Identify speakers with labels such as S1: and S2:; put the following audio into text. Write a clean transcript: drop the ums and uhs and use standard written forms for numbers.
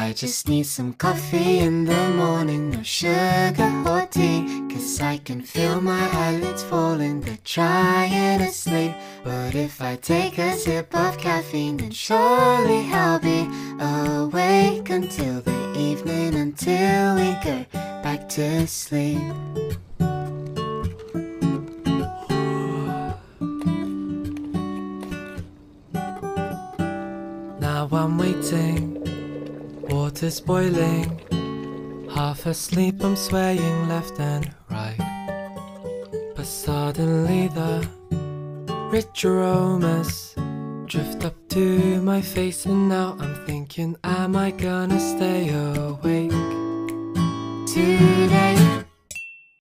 S1: I just need some coffee in the morning, no sugar or tea, 'cause I can feel my eyelids falling, they're trying to sleep. But if I take a sip of caffeine, then surely I'll be awake until the evening, until we go back to sleep. Now I'm waiting, water's boiling, half asleep I'm swaying left and right. But suddenly the rich aromas drift up to my face, and now I'm thinking, am I gonna stay awake today?